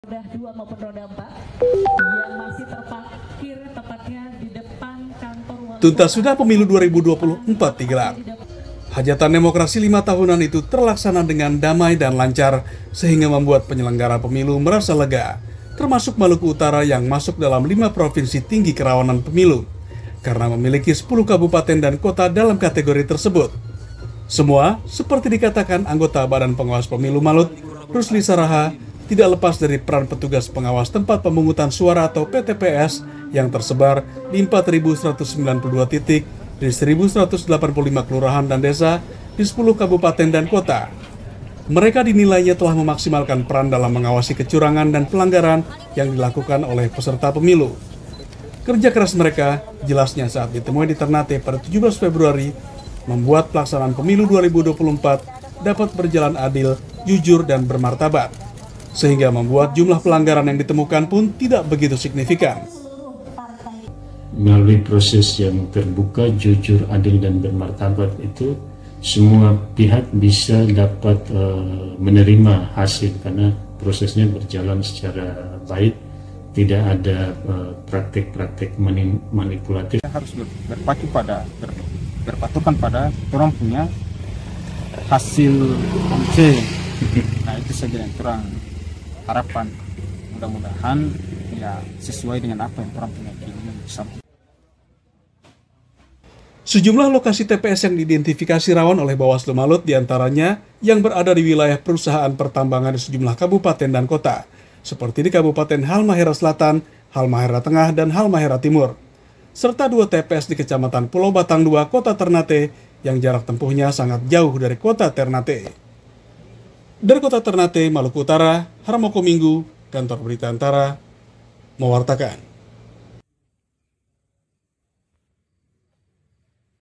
roda 2 maupun roda 4 yang masih terparkir tepatnya di depan kantor wali Tuntas sudah pemilu 2024 digelar. Hajatan demokrasi 5 tahunan itu terlaksana dengan damai dan lancar sehingga membuat penyelenggara pemilu merasa lega, termasuk Maluku Utara yang masuk dalam 5 provinsi tinggi kerawanan pemilu karena memiliki 10 kabupaten dan kota dalam kategori tersebut. Semua, seperti dikatakan anggota Badan Pengawas Pemilu Malut, Rusli Saraha, tidak lepas dari peran petugas pengawas tempat pemungutan suara atau PTPS yang tersebar di 4.192 titik di 1.185 kelurahan dan desa di 10 kabupaten dan kota. Mereka dinilainya telah memaksimalkan peran dalam mengawasi kecurangan dan pelanggaran yang dilakukan oleh peserta pemilu. Kerja keras mereka jelasnya saat ditemui di Ternate pada 17 Februari membuat pelaksanaan pemilu 2024 dapat berjalan adil, jujur, dan bermartabat, sehingga membuat jumlah pelanggaran yang ditemukan pun tidak begitu signifikan. Melalui proses yang terbuka, jujur, adil, dan bermartabat itu, semua pihak bisa dapat menerima hasil karena prosesnya berjalan secara baik, tidak ada praktik-praktik manipulatif. Harus berpatokan pada orang punya hasil C. Nah, itu saja yang kurang harapan. Mudah-mudahan ya sesuai dengan apa yang orang punya keinginan bersama. Sejumlah lokasi TPS yang diidentifikasi rawan oleh Bawaslu Malut diantaranya yang berada di wilayah perusahaan pertambangan di sejumlah kabupaten dan kota, seperti di Kabupaten Halmahera Selatan, Halmahera Tengah, dan Halmahera Timur, serta 2 TPS di Kecamatan Pulau Batang 2, Kota Ternate, yang jarak tempuhnya sangat jauh dari Kota Ternate. Dari Kota Ternate, Maluku Utara, Harmoko Minggu, Kantor Berita Antara, mewartakan.